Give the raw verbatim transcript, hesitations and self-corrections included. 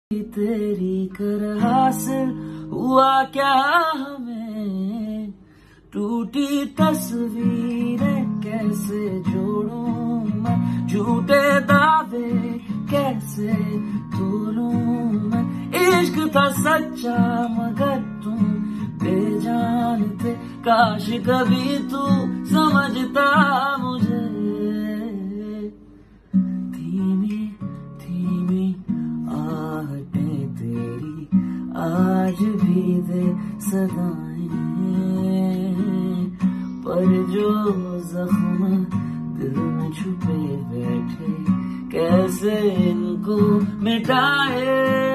तेरी कर हासिल हुआ क्या हमें, टूटी तस्वीरें कैसे जोड़ूं मैं, झूठे दावे कैसे तोड़ूं मैं। इश्क था सच्चा मगर तुम बेजान थे, काश कभी तू समझता मुझे। धीमी धीमी आहटें तेरी आज भी दे सदाएं, पर जो जख्म दिल में छुपे बैठे कैसे इनको मिटाए।